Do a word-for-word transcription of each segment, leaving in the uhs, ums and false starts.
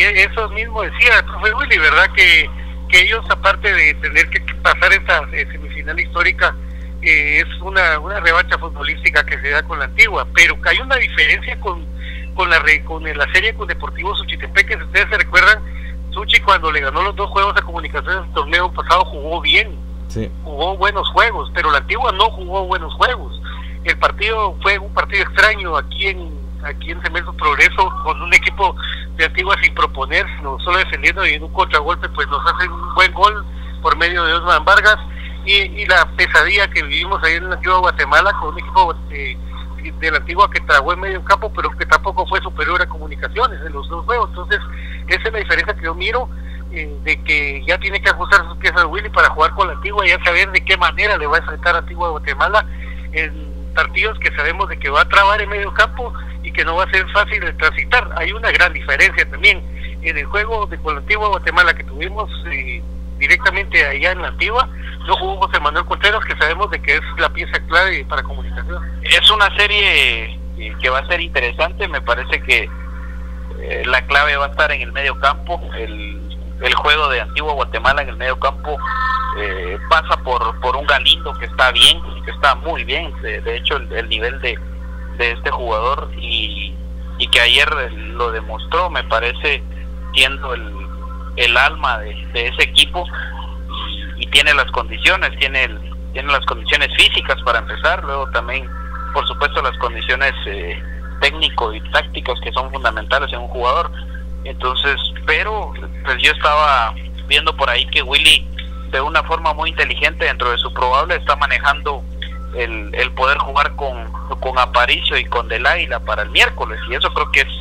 eso mismo decía el profe Willy, ¿verdad? Que, que ellos, aparte de tener que pasar esta eh, semifinal histórica, eh, es una, una revancha futbolística que se da con la Antigua, pero hay una diferencia con, con, la, con la serie con Deportivo Suchitepeque. Si ustedes se recuerdan, Suchi cuando le ganó los dos juegos a Comunicaciones el torneo pasado jugó bien, sí. Jugó buenos juegos, pero la Antigua no jugó buenos juegos. El partido fue un partido extraño aquí en aquí en Cementos Progreso, con un equipo de Antigua sin proponer, sino solo defendiendo, y en un contragolpe pues nos hacen un buen gol por medio de Osman Vargas, y, y la pesadilla que vivimos ahí en la Antigua Guatemala con un equipo de, de la Antigua que tragó en medio campo, pero que tampoco fue superior a Comunicaciones en los dos juegos. Entonces esa es la diferencia que yo miro, eh, de que ya tiene que ajustar sus piezas Willy para jugar con la Antigua, y ya saber de qué manera le va a enfrentar a Antigua Guatemala en partidos que sabemos de que va a trabar en medio campo y que no va a ser fácil de transitar. Hay una gran diferencia también en el juego de con la Antigua Guatemala que tuvimos eh, directamente allá en la Antigua. No jugó José Manuel Contreras, que sabemos de que es la pieza clave para Comunicación. Es una serie que va a ser interesante. Me parece que eh, la clave va a estar en el medio campo. El, el juego de Antigua Guatemala en el medio campo eh, pasa por por un Galindo que está bien, que está muy bien. De, de hecho el, el nivel de de este jugador, y, y que ayer lo demostró, me parece, siendo el, el alma de, de ese equipo, y, y tiene las condiciones, tiene el, tiene las condiciones físicas para empezar, luego también, por supuesto, las condiciones eh, técnico y tácticas que son fundamentales en un jugador. Entonces, pero pues yo estaba viendo por ahí que Willy, de una forma muy inteligente dentro de su probable, está manejando el, el poder jugar con, con Aparicio y con Del Águila para el miércoles, y eso creo que es,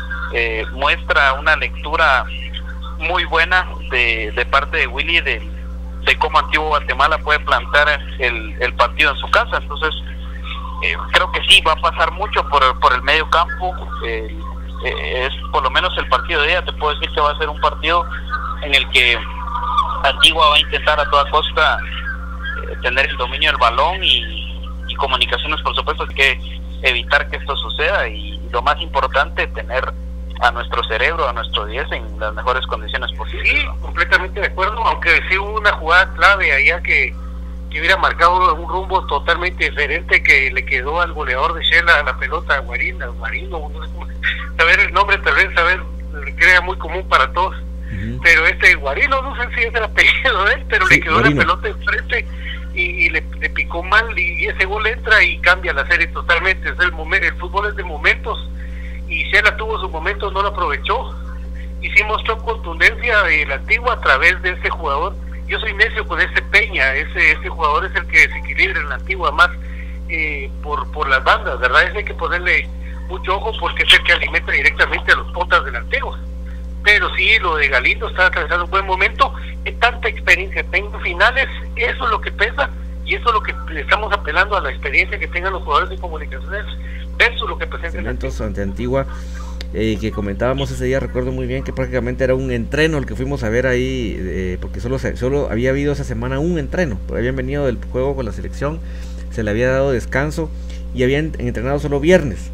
eh, muestra una lectura muy buena de, de parte de Willy de, de cómo Antigua Guatemala puede plantar el, el partido en su casa. Entonces eh, creo que sí va a pasar mucho por, por el medio campo. eh, eh, es por lo menos el partido de ella, te puedo decir que va a ser un partido en el que Antigua va a intentar a toda costa eh, tener el dominio del balón, y y Comunicaciones, por supuesto, hay que evitar que esto suceda, y lo más importante, tener a nuestro cerebro, a nuestro diez en las mejores condiciones posibles. Sí, ¿no? Completamente de acuerdo, aunque sí hubo una jugada clave allá que, que hubiera marcado un rumbo totalmente diferente, que le quedó al goleador de Shela la pelota, Guarina, Guarino, no sé cómo saber el nombre, tal vez saber, crea muy común para todos, uh-huh. Pero este Guarino, no sé si es el apellido de él, pero sí, le quedó Guarino. La pelota enfrente, y, y le, le picó mal, y ese gol entra y cambia la serie totalmente. Es el momento, el fútbol es de momentos, y Shela tuvo su momento, no lo aprovechó, y sí mostró contundencia de la Antigua a través de ese jugador. Yo soy necio con ese Peña, ese ese jugador es el que desequilibra en la Antigua más eh, por por las bandas, ¿verdad? Ese hay que ponerle mucho ojo, porque es el que alimenta directamente a los puntas de la Antigua. Pero sí, lo de Galindo está atravesando un buen momento, es tanta experiencia, tengo finales, eso es lo que pesa, y eso es lo que le estamos apelando a la experiencia que tengan los jugadores de Comunicaciones versus lo que presenten ante Antigua, eh, que comentábamos ese día. Recuerdo muy bien que prácticamente era un entreno el que fuimos a ver ahí, eh, porque solo, se, solo había habido esa semana un entreno, porque habían venido del juego con la selección, se le había dado descanso, y habían entrenado solo viernes.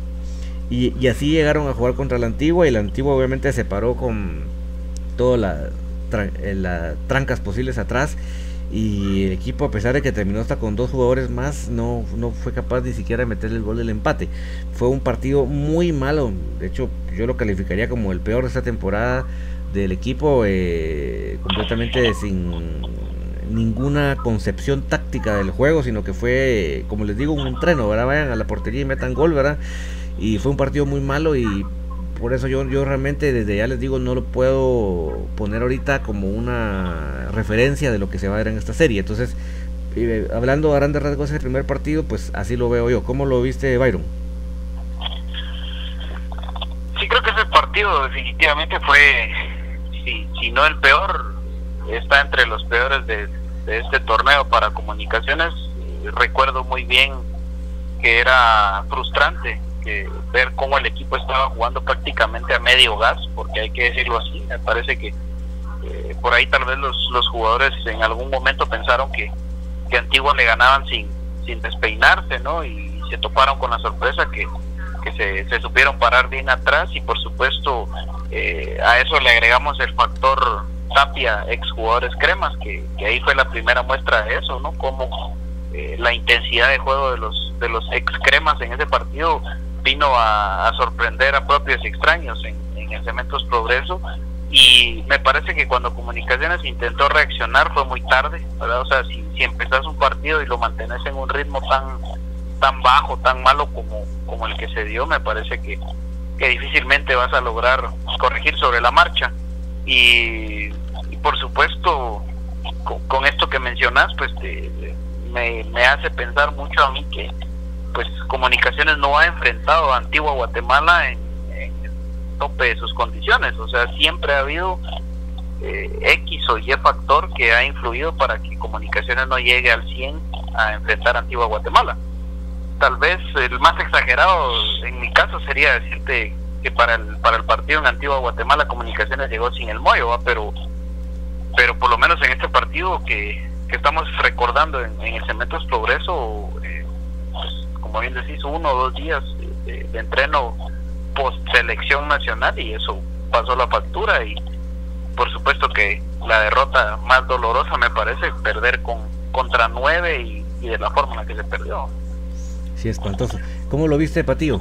Y, y así llegaron a jugar contra la Antigua, y la Antigua obviamente se paró con todas las tra la trancas posibles atrás, y el equipo, a pesar de que terminó hasta con dos jugadores más, no, no fue capaz ni siquiera de meter el gol del empate. Fue un partido muy malo, de hecho yo lo calificaría como el peor de esta temporada del equipo, eh, completamente sin ninguna concepción táctica del juego, sino que fue, como les digo, un entreno, ¿verdad? Vayan a la portería y metan gol, ¿verdad? Y fue un partido muy malo, y por eso yo, yo realmente desde ya les digo, no lo puedo poner ahorita como una referencia de lo que se va a ver en esta serie. Entonces, eh, hablando a grandes rasgos del primer partido, pues así lo veo yo. ¿Cómo lo viste, Byron? Sí, creo que ese partido definitivamente fue, si, si no el peor, está entre los peores de, de este torneo para Comunicaciones. Recuerdo muy bien que era frustrante que ver cómo el equipo estaba jugando prácticamente a medio gas, porque hay que decirlo así. Me parece que eh, por ahí tal vez los, los jugadores en algún momento pensaron que, que Antigua le ganaban sin, sin despeinarse, ¿no? Y se toparon con la sorpresa que que se, se supieron parar bien atrás, y por supuesto eh, a eso le agregamos el factor Tapia, exjugadores cremas, que, que ahí fue la primera muestra de eso, ¿no? Como eh, la intensidad de juego de los de los ex cremas en ese partido vino a, a sorprender a propios y extraños en, en el Cementos Progreso. Y me parece que cuando Comunicaciones intentó reaccionar fue muy tarde, ¿verdad? O sea, si, si empezás un partido y lo mantenés en un ritmo tan tan bajo, tan malo como, como el que se dio, me parece que, que difícilmente vas a lograr corregir sobre la marcha. Y, y por supuesto, con, con esto que mencionas, pues te, me, me hace pensar mucho a mí que pues Comunicaciones no ha enfrentado a Antigua Guatemala en tope de sus condiciones, o sea, siempre ha habido eh, X o Y factor que ha influido para que Comunicaciones no llegue al cien a enfrentar a Antigua Guatemala. Tal vez el más exagerado en mi caso sería decirte que para el para el partido en Antigua Guatemala Comunicaciones llegó sin el Moyo, ¿va? pero pero por lo menos en este partido que, que estamos recordando en, en el Cementos Progreso, eh, pues, como bien decís, uno o dos días de, de entreno post selección nacional, y eso pasó la factura. Y por supuesto que la derrota más dolorosa me parece perder con contra nueve y, y de la forma en la que se perdió. Sí, espantoso. ¿Cómo lo viste, Patillo?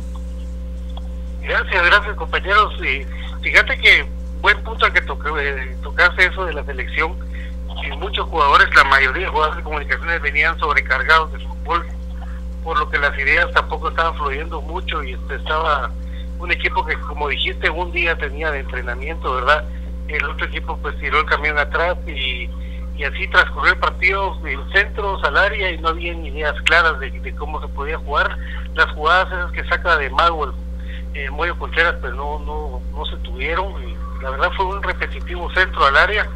Gracias, gracias, compañeros. Y fíjate que buen punto al que toque, eh, tocaste eso de la selección. Y muchos jugadores, la mayoría de jugadores de Comunicaciones venían sobrecargados de fútbol, por lo que las ideas tampoco estaban fluyendo mucho, y este estaba un equipo que, como dijiste, un día tenía de entrenamiento, ¿verdad? El otro equipo pues tiró el camión atrás, y, y así transcurrió el partido en centros, al área, y no había ni ideas claras de, de cómo se podía jugar. Las jugadas esas que saca de mago el, el Moyo Contreras pues no, no, no se tuvieron, y la verdad fue un repetitivo centro al área,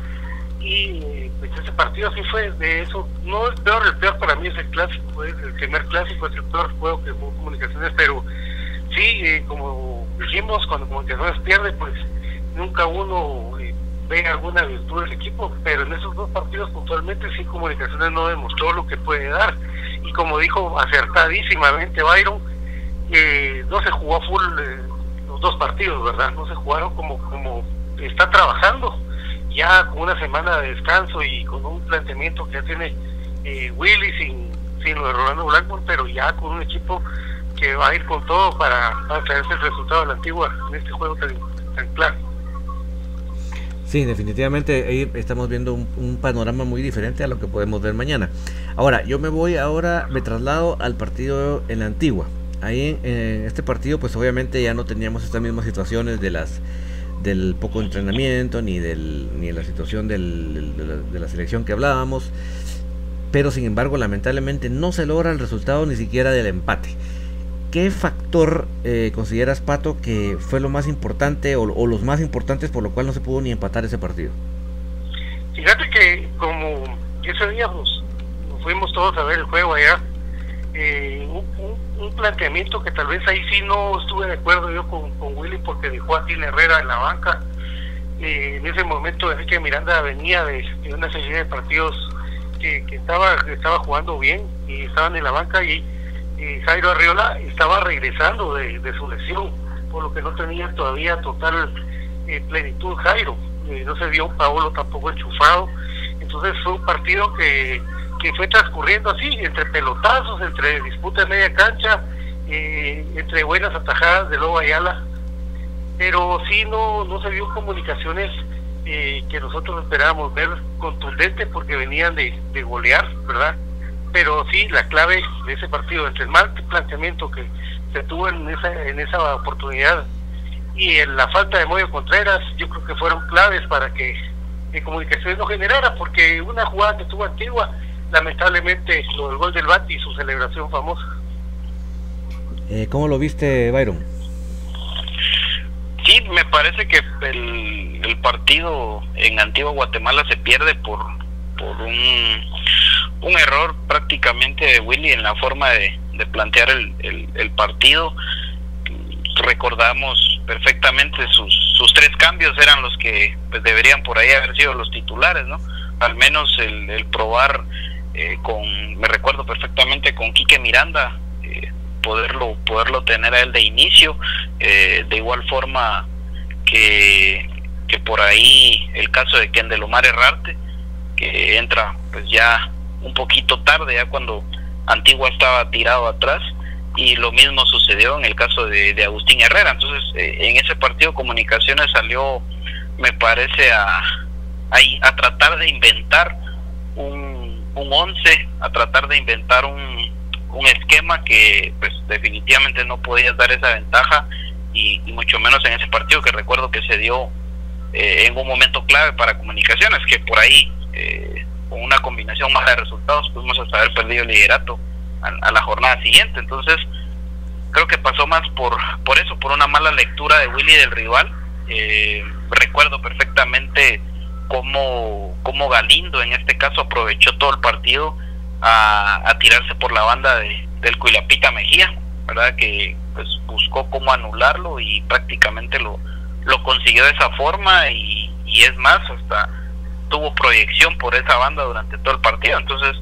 y pues ese partido así fue. De eso, no es peor, el peor para mí es el clásico, es el primer clásico, es el peor juego que jugó Comunicaciones, pero sí, eh, como dijimos, cuando Comunicaciones pierde, pues nunca uno eh, ve alguna virtud del equipo, pero en esos dos partidos puntualmente sí Comunicaciones no demostró lo que puede dar, y como dijo acertadísimamente Byron, eh, no se jugó a full eh, los dos partidos, ¿verdad? No se jugaron como, como está trabajando, ya con una semana de descanso y con un planteamiento que ya tiene eh, Willy sin, sin lo de Rolando Blackburn, pero ya con un equipo que va a ir con todo para, para traerse el resultado de la Antigua en este juego tan, tan claro. Sí, definitivamente ahí estamos viendo un, un panorama muy diferente a lo que podemos ver mañana. Ahora, yo me voy ahora, me traslado al partido en la Antigua. Ahí en, en este partido pues obviamente ya no teníamos estas mismas situaciones de las del poco entrenamiento, ni del ni de la situación del, de, la, de la selección que hablábamos, pero sin embargo lamentablemente no se logra el resultado ni siquiera del empate. ¿Qué factor eh, consideras, Pato, que fue lo más importante o, o los más importantes por lo cual no se pudo ni empatar ese partido? Fíjate que como ese día nos, nos fuimos todos a ver el juego allá, eh, un, un, un planteamiento que tal vez ahí sí no estuve de acuerdo yo con, con Willy, porque dejó a Tine Herrera en la banca. Eh, en ese momento Enrique Miranda venía de, de una serie de partidos que, que estaba, que estaba jugando bien, y estaban en la banca, y Eh, Jairo Arriola estaba regresando de, de su lesión, por lo que no tenía todavía total eh, plenitud Jairo, eh, no se vio un Paolo tampoco enchufado. Entonces fue un partido que, que fue transcurriendo así, entre pelotazos, entre disputa de media cancha, eh, entre buenas atajadas de Lobo Ayala, pero sí no, no se vio Comunicaciones eh, que nosotros esperábamos ver contundente, porque venían de, de golear, ¿verdad? Pero sí, la clave de ese partido, entre el mal planteamiento que se tuvo en esa en esa oportunidad y en la falta de Moyo Contreras, yo creo que fueron claves para que, que Comunicaciones no generara, porque una jugada que tuvo Antigua, lamentablemente, lo del gol del Bati y su celebración famosa. Eh, ¿Cómo lo viste, Byron? Sí, me parece que el, el partido en Antigua Guatemala se pierde por, por un... un error prácticamente de Willy en la forma de, de plantear el, el, el partido. Recordamos perfectamente sus, sus tres cambios eran los que pues deberían por ahí haber sido los titulares, ¿no? Al menos el, el probar eh, con, me recuerdo perfectamente con Quique Miranda, eh, poderlo poderlo tener a él de inicio, eh, de igual forma que, que por ahí el caso de Kendel Omar Herrarte, que entra pues ya un poquito tarde, ya cuando Antigua estaba tirado atrás, y lo mismo sucedió en el caso de, de Agustín Herrera. Entonces eh, en ese partido Comunicaciones salió, me parece, a, a, a tratar de inventar un, un once, a tratar de inventar un, un esquema que pues definitivamente no podías dar esa ventaja, y, y mucho menos en ese partido que recuerdo que se dio eh, en un momento clave para Comunicaciones, que por ahí eh, con una combinación mala de resultados pudimos hasta haber perdido el liderato a, a la jornada siguiente. Entonces creo que pasó más por por eso, por una mala lectura de Willy del rival. Eh, recuerdo perfectamente cómo, cómo Galindo en este caso aprovechó todo el partido a, a tirarse por la banda de, del Cuilapita Mejía, ¿verdad? Que pues buscó cómo anularlo y prácticamente lo, lo consiguió de esa forma, y, y es más, hasta tuvo proyección por esa banda durante todo el partido. Entonces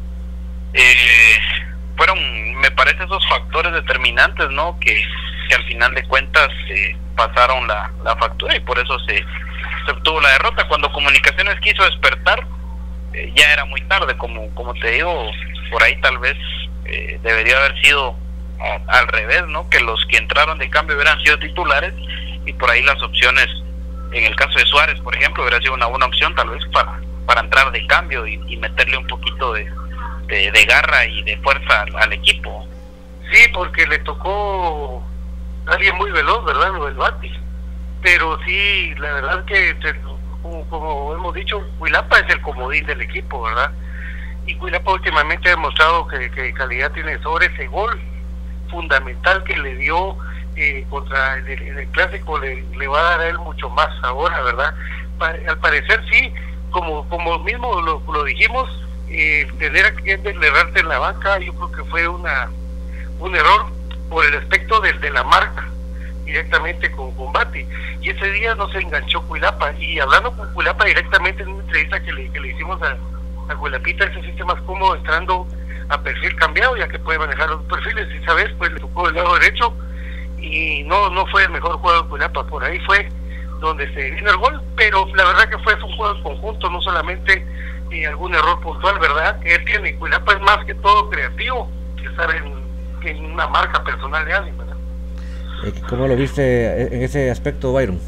eh, fueron, me parece, esos factores determinantes, ¿no? Que, que al final de cuentas eh, pasaron la, la factura, y por eso se, se obtuvo la derrota. Cuando Comunicaciones quiso despertar, eh, ya era muy tarde, como, como te digo, por ahí tal vez eh, debería haber sido a, al revés, ¿no? Que los que entraron de cambio hubieran sido titulares, y por ahí las opciones, en el caso de Suárez, por ejemplo, hubiera sido una buena opción tal vez para, para entrar de cambio y, y meterle un poquito de, de, de garra y de fuerza al, al equipo. Sí, porque le tocó alguien muy veloz, ¿verdad? Lo del Bati. Pero sí, la verdad que, como, como hemos dicho, Cuilapa es el comodín del equipo, ¿verdad? Y Cuilapa últimamente ha demostrado que, que calidad tiene sobre ese gol fundamental que le dio eh, contra el, el, el clásico. Le, le va a dar a él mucho más ahora, ¿verdad? Pa, al parecer sí, como como mismo lo, lo dijimos, eh, tener a Kendel Herrarte en la banca, yo creo que fue una un error por el aspecto de, de la marca directamente con, con Bati, y ese día no se enganchó Cuilapa. Y hablando con Cuilapa directamente en una entrevista que le, que le hicimos a, a Cuilapita, él se siente más cómodo entrando a perfil cambiado, ya que puede manejar los perfiles, y sabes, pues le tocó el lado derecho y no no fue el mejor juego de Cuilapa. Por ahí fue donde se vino el gol, pero la verdad que fue un juego en conjunto, no solamente eh, algún error puntual, ¿verdad? Que él tiene. Cuilapa es más que todo creativo, que sabe en, en una marca personal de alguien, ¿verdad? ¿Cómo lo viste en ese aspecto, Byron?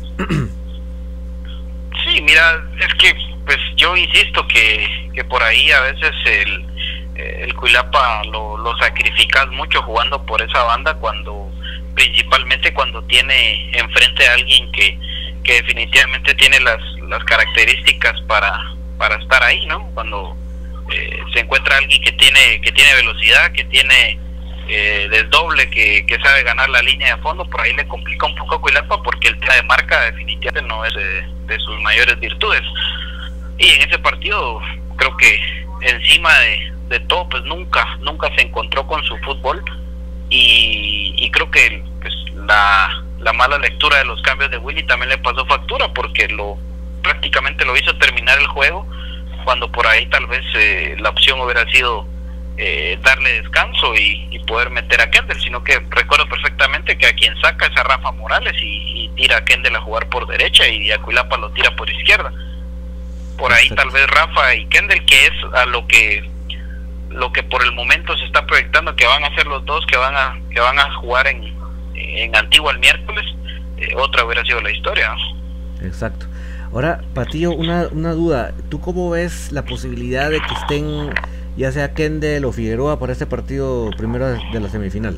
Sí, mira, es que pues yo insisto que, que por ahí a veces el, el Cuilapa lo, lo sacrificas mucho jugando por esa banda, cuando principalmente cuando tiene enfrente a alguien que, que definitivamente tiene las, las características para, para estar ahí, ¿no? Cuando eh, se encuentra alguien que tiene que tiene velocidad, que tiene eh, desdoble, que, que sabe ganar la línea de fondo, por ahí le complica un poco a Cuilapa, porque el tema de marca definitivamente no es de, de sus mayores virtudes. Y en ese partido creo que encima de, de todo, pues nunca nunca se encontró con su fútbol, y, y creo que pues la, la mala lectura de los cambios de Willy también le pasó factura, porque lo prácticamente lo hizo terminar el juego, cuando por ahí tal vez eh, la opción hubiera sido eh, darle descanso y, y poder meter a Kendel, sino que recuerdo perfectamente que a quien saca es a Rafa Morales, y, y tira a Kendel a jugar por derecha, y a Cuilapa lo tira por izquierda. Por ahí tal vez Rafa y Kendel, que es a lo que lo que por el momento se está proyectando que van a ser los dos que van a que van a jugar en, en Antigua el miércoles, eh, otra hubiera sido la historia, ¿no? Exacto. Ahora, Patillo, una, una duda. ¿Tú cómo ves la posibilidad de que estén ya sea Kendel o Figueroa para este partido primero de la semifinal?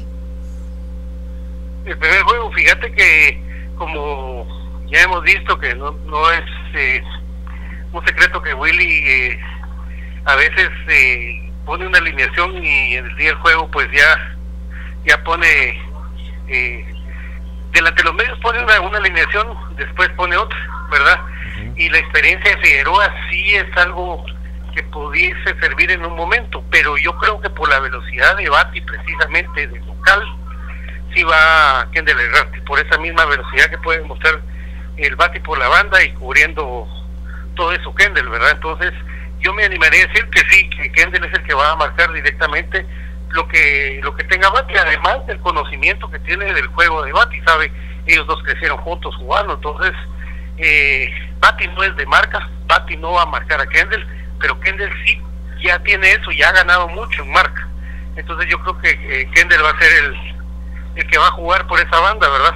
El primer juego, fíjate que como ya hemos visto que no, no es eh, un secreto que Willy eh, a veces eh, pone una alineación y en el día del juego pues ya ya pone eh, delante de los medios pone una, una alineación, después pone otra, ¿verdad? Uh-huh. Y la experiencia de Figueroa sí es algo que pudiese servir en un momento, pero yo creo que por la velocidad de Bati precisamente de local sí va Kendel Herrarte, por esa misma velocidad que puede mostrar el Bati por la banda y cubriendo todo eso Kendel, ¿verdad? Entonces yo me animaría a decir que sí, que Kendel es el que va a marcar directamente, lo que lo que tenga Bati, además del conocimiento que tiene del juego de Bati, sabe, ellos dos crecieron juntos jugando, entonces eh, Bati no es de marca, Bati no va a marcar a Kendall, pero Kendall sí ya tiene eso, ya ha ganado mucho en marca, entonces yo creo que eh, Kendall va a ser el, el que va a jugar por esa banda, ¿verdad?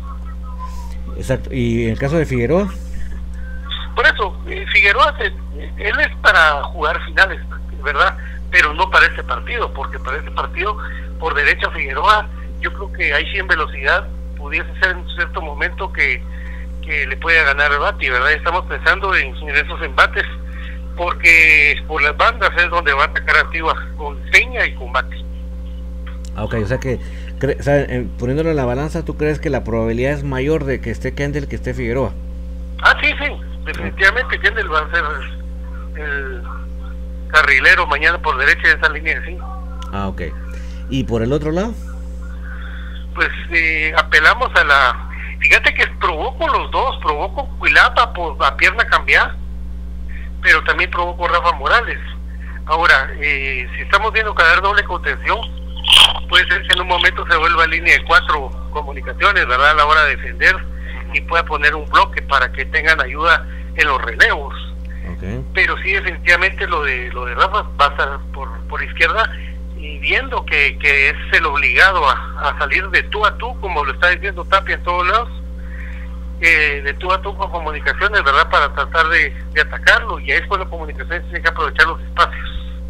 Exacto, y en el caso de Figueroa, por eso eh, Figueroa se, él es para jugar finales, ¿verdad? Pero no para este partido, porque para este partido por derecha Figueroa yo creo que hay cien velocidad, pudiese ser en cierto momento que, que le pueda ganar a Bati, ¿verdad? Estamos pensando en, en esos embates, porque por las bandas es donde va a atacar Antigua, con Peña y con Bati. Ah, ok, o sea que cre o sea, eh, poniéndolo en la balanza, ¿tú crees que la probabilidad es mayor de que esté Kendall que esté Figueroa? Ah, sí, sí, definitivamente Kendall va a ser el, el carrilero mañana por derecha de esa línea de cinco. Ah, ok. ¿Y por el otro lado? Pues eh, apelamos a la... Fíjate que probó con los dos, probó con Cuilapa por la pierna cambiada, pero también probó con Rafa Morales. Ahora, eh, si estamos viendo que dar doble contención, puede ser que en un momento se vuelva línea de cuatro comunicaciones, ¿verdad? A la hora de defender, y pueda poner un bloque para que tengan ayuda en los relevos. Okay. Pero sí, definitivamente lo de lo de Rafa va a estar por, por izquierda, y viendo que, que es el obligado a, a salir de tú a tú, como lo está diciendo Tapia en todos lados, eh, de tú a tú con comunicaciones, ¿verdad? Para tratar de, de atacarlo, y ahí es cuando comunicaciones tiene que aprovechar los espacios.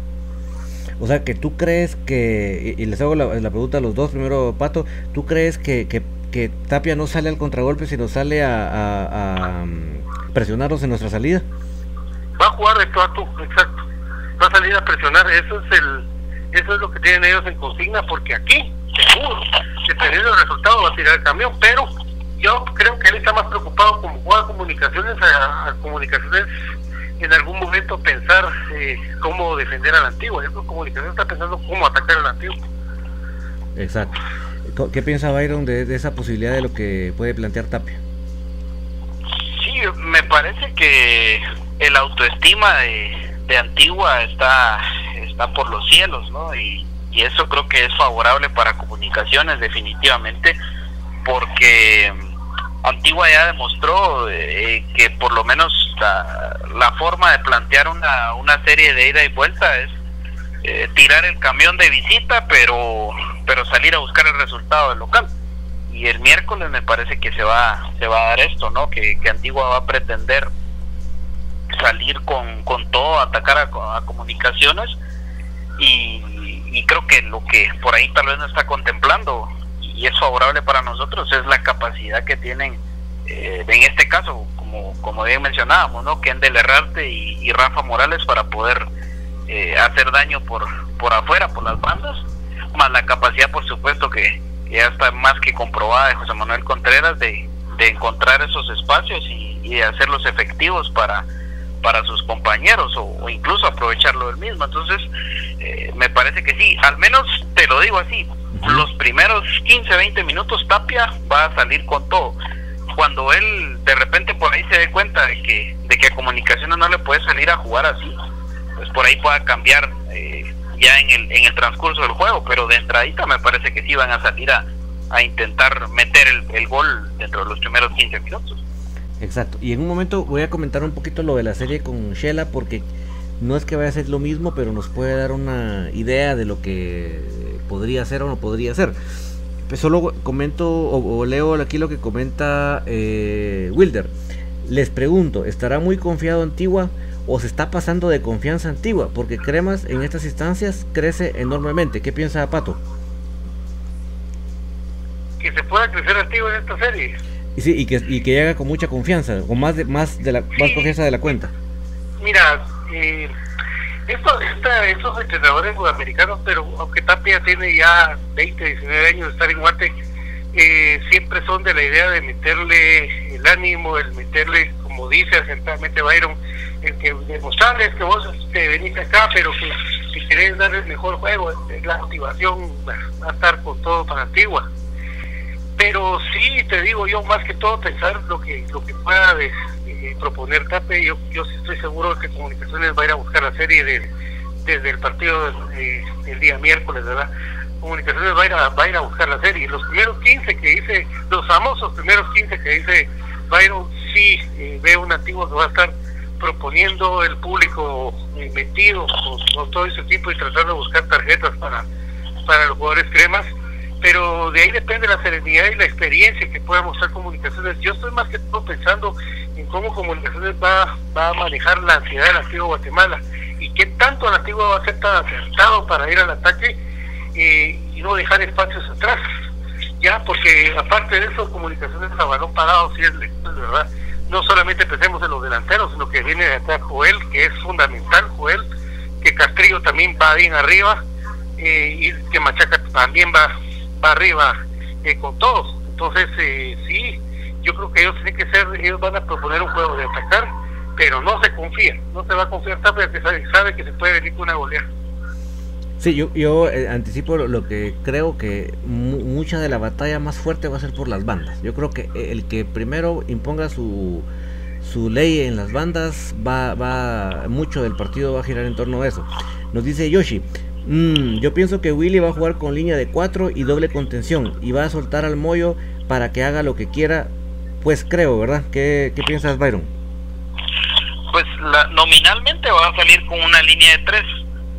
O sea, que tú crees que, y les hago la, la pregunta a los dos, primero Pato, ¿tú crees que, que, que Tapia no sale al contragolpe, sino sale a, a, a presionarlos en nuestra salida? Va a jugar de tú a tú, exacto. Va a salir a presionar, eso es el eso es lo que tienen ellos en consigna, porque aquí, seguro, dependiendo del resultado va a tirar el camión, pero yo creo que él está más preocupado como juega comunicaciones, a, a comunicaciones en algún momento pensar eh, cómo defender a la Antigua. Yo creo que comunicaciones está pensando cómo atacar a la Antigua. Exacto. ¿Qué piensa Byron de, de esa posibilidad de lo que puede plantear Tapia? Sí, me parece que el autoestima de, de Antigua está está por los cielos, ¿no? Y, y eso creo que es favorable para comunicaciones definitivamente, porque Antigua ya demostró eh, que por lo menos la, la forma de plantear una, una serie de ida y vuelta es eh, tirar el camión de visita, pero pero salir a buscar el resultado del local. Y el miércoles me parece que se va se va a dar esto, ¿no? Que, que Antigua va a pretender salir con, con todo, atacar a, a comunicaciones, y, y creo que lo que por ahí tal vez no está contemplando, y es favorable para nosotros, es la capacidad que tienen, eh, en este caso, como como bien mencionábamos, ¿no? Kendall Herrarte y, y Rafa Morales, para poder eh, hacer daño por por afuera, por las bandas, más la capacidad, por supuesto, que, que ya está más que comprobada de José Manuel Contreras, de, de encontrar esos espacios y, y de hacerlos efectivos para para sus compañeros, o, o incluso aprovecharlo del mismo. Entonces eh, me parece que sí, al menos te lo digo así, los primeros quince, veinte minutos Tapia va a salir con todo. Cuando él de repente por ahí se dé cuenta de que de que a Comunicaciones no le puede salir a jugar así, pues por ahí pueda cambiar eh, ya en el en el transcurso del juego, pero de entradita me parece que sí van a salir a, a intentar meter el, el gol dentro de los primeros quince minutos. Exacto, y en un momento voy a comentar un poquito lo de la serie con Shela, porque no es que vaya a ser lo mismo, pero nos puede dar una idea de lo que podría ser o no podría ser. Pues solo comento o, o leo aquí lo que comenta eh, Wilder. Les pregunto, ¿estará muy confiado Antigua o se está pasando de confianza Antigua? Porque Cremas en estas instancias crece enormemente. ¿Qué piensa Pato? Que se pueda crecer Antigua en esta serie. Y sí, y que, y que llega con mucha confianza, con más de más de la sí. más confianza de la cuenta. Mira, eh, esto, esta, estos entrenadores sudamericanos, pero aunque Tapia tiene ya veinte, diecinueve años de estar en Guate, eh, siempre son de la idea de meterle el ánimo, el meterle, como dice acertadamente Byron, el que demostrarles que vos te venís acá, pero que si querés dar el mejor juego, es la motivación, va a estar con todo para Antigua. Pero sí, te digo yo, más que todo pensar lo que lo que pueda de, de proponer Tapia. Yo yo sí estoy seguro de que Comunicaciones va a ir a buscar la serie de, desde el partido eh, el día miércoles, ¿verdad? Comunicaciones va a, ir a, va a ir a buscar la serie. Los primeros quince que dice, los famosos primeros quince que dice Byron, sí eh, veo un Antigua que va a estar proponiendo el público eh, metido con, con todo ese tipo y tratando de buscar tarjetas para, para los jugadores cremas, pero de ahí depende la serenidad y la experiencia que pueda mostrar Comunicaciones. Yo estoy más que todo pensando en cómo Comunicaciones va, va a manejar la ansiedad del Antigua Guatemala y qué tanto el Antigua va a ser tan acertado para ir al ataque eh, y no dejar espacios atrás, ya, porque aparte de eso, Comunicaciones a balón parado, sí es verdad. No solamente pensemos en los delanteros, sino que viene de atrás Joel, que es fundamental, Joel, que Castrillo también va bien arriba, eh, y que Machaca también va, va arriba eh, con todos. Entonces, eh, sí, yo creo que ellos tienen que ser, ellos van a proponer un juego de atacar, pero no se confía, no se va a confiar tanto porque sabe, sabe que se puede venir con una goleada. Sí, yo, yo eh, anticipo lo, lo que creo que mu mucha de la batalla más fuerte va a ser por las bandas. Yo creo que el que primero imponga su, su ley en las bandas, va, va mucho del partido va a girar en torno a eso. Nos dice Yoshi, mmm, yo pienso que Willy va a jugar con línea de cuatro y doble contención y va a soltar al Moyo para que haga lo que quiera, pues creo, ¿verdad? ¿Qué, qué piensas, Byron? Pues la, nominalmente va a salir con una línea de tres,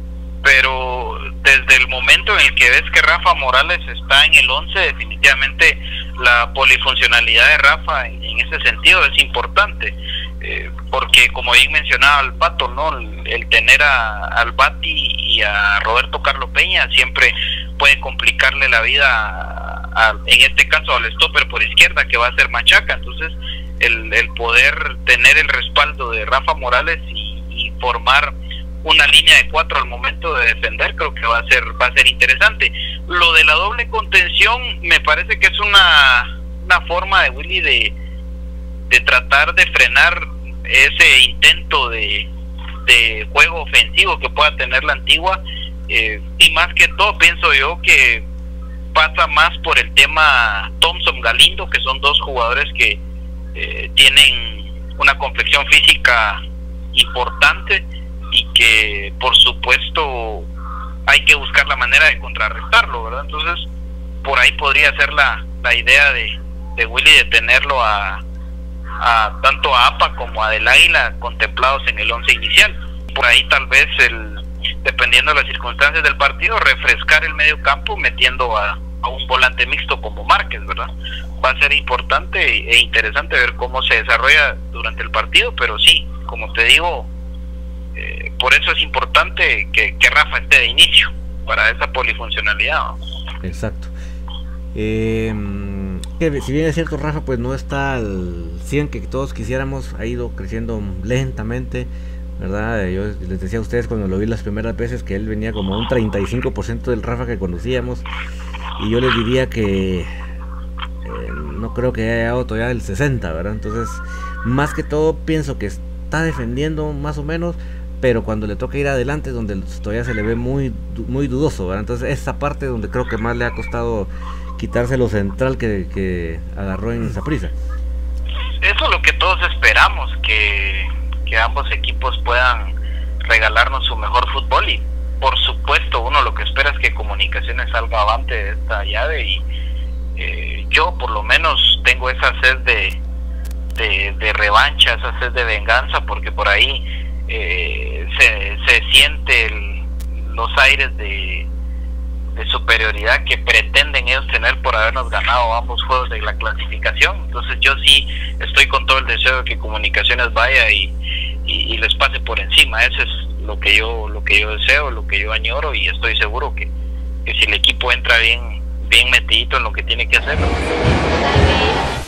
pero desde el momento en el que ves que Rafa Morales está en el once, definitivamente la polifuncionalidad de Rafa en, en ese sentido es importante, eh, porque como bien mencionaba el Pato, ¿no? el, el tener a, al Bati y a Roberto Carlos Peña siempre puede complicarle la vida a, a, en este caso al stopper por izquierda, que va a ser Machaca. Entonces el, el poder tener el respaldo de Rafa Morales y, y formar una línea de cuatro al momento de defender, creo que va a ser va a ser interesante. Lo de la doble contención me parece que es una una forma de Willy de de tratar de frenar ese intento de, de juego ofensivo que pueda tener la Antigua, eh, y más que todo pienso yo que pasa más por el tema Thompson Galindo, que son dos jugadores que eh, tienen una complexión física importante y que por supuesto hay que buscar la manera de contrarrestarlo, ¿verdad? Entonces por ahí podría ser la, la idea de, de Willy de tenerlo a, a tanto a APA como a Del Águila contemplados en el once inicial. Por ahí tal vez el dependiendo de las circunstancias del partido, refrescar el medio campo metiendo a, a un volante mixto como Márquez, ¿verdad? Va a ser importante e interesante ver cómo se desarrolla durante el partido, pero sí, como te digo, Eh, por eso es importante que, que Rafa esté de inicio para esa polifuncionalidad, ¿no? Exacto. Eh, que si bien es cierto, Rafa pues no está al cien que todos quisiéramos, ha ido creciendo lentamente, ¿verdad? Yo les decía a ustedes cuando lo vi las primeras veces que él venía como un treinta y cinco por ciento del Rafa que conocíamos, y yo les diría que eh, no creo que haya llegado todavía el sesenta, ¿verdad? Entonces, más que todo pienso que está defendiendo más o menos, pero cuando le toca ir adelante es donde todavía se le ve muy muy dudoso, ¿verdad? Entonces esa parte donde creo que más le ha costado quitarse lo central que, que agarró en Saprissa. Eso es lo que todos esperamos, que, que ambos equipos puedan regalarnos su mejor fútbol, y por supuesto uno lo que espera es que Comunicaciones salga avante de esta llave, y eh, yo por lo menos tengo esa sed de, de, de revancha, esa sed de venganza, porque por ahí Eh, se, se siente el, los aires de, de superioridad que pretenden ellos tener por habernos ganado ambos juegos de la clasificación. Entonces yo sí estoy con todo el deseo de que Comunicaciones vaya y, y, y les pase por encima. Eso es lo que yo lo que yo deseo, lo que yo añoro, y estoy seguro que, que si el equipo entra bien bien metidito en lo que tiene que hacer.